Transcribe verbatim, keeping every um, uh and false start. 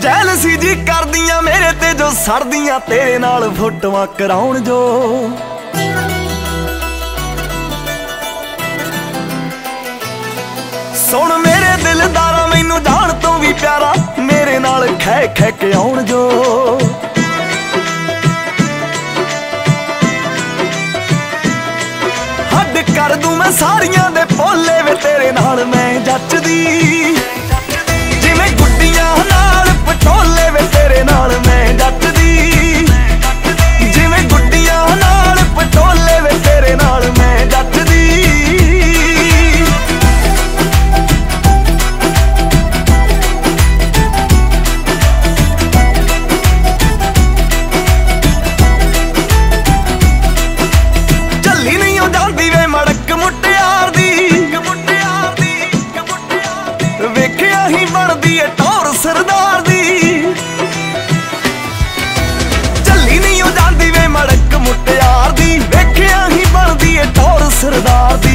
Jealousy ਜੀ ਕਰਦੀਆਂ ਮੇਰੇ ਤੇ ਜੋ ਸੜਦੀਆਂ ਤੇਰੇ ਨਾਲ ਫੋਟੋਆਂ ਕਰਾਉਣ ਜੋ। ਸੁਣ ਮੇਰੇ ਦਿਲਦਾਰਾ ਮੈਨੂੰ ਜਾਣ ਤੋਂ ਵੀ ਪਿਆਰਾ ਮੇਰੇ ਨਾਲ ਖੈ ਖੈ ਕੇ ਆਉਣ ਜੋ। ਹੱਦ ਕਰ ਦੂੰ ਮੈਂ ਸਾਰੀਆਂ ਦੇ ਭੋਲੇ ਵੇ ਤੇਰੇ ਨਾਲ ਮੈਂ ਜੱਚਦੀ। ਜਿਵੇਂ ਗੁੱਡੀਆਂ ਨਾਲ ਪਟੋਲੇ ਵੇ ਤੇਰੇ ਨਾਲ ਮੈਂ ਜੱਚਦੀ। ਜਿਵੇਂ ਗੁੱਡੀਆਂ ਨਾਲ ਪਟੋਲੇ ਵੇ ਤੇਰੇ ਨਾਲ ਮੈਂ ਜੱਚਦੀ। ਵੇਖਿਆ ਹੀ ਬਣਦੀ ਏ ਟੌਰ ਸਰਦਾਰ ਦੀ। ਚੱਲੀ ਨਹੀਂ ਉਹ ਜਾਂਦੀ ਵੇ ਮੜਕ ਮੁਟਿਆਰ ਦੀ। ਵੇਖਿਆ ਹੀ ਬਣਦੀ ਏ ਟੌਰ ਸਰਦਾਰ ਦੀ।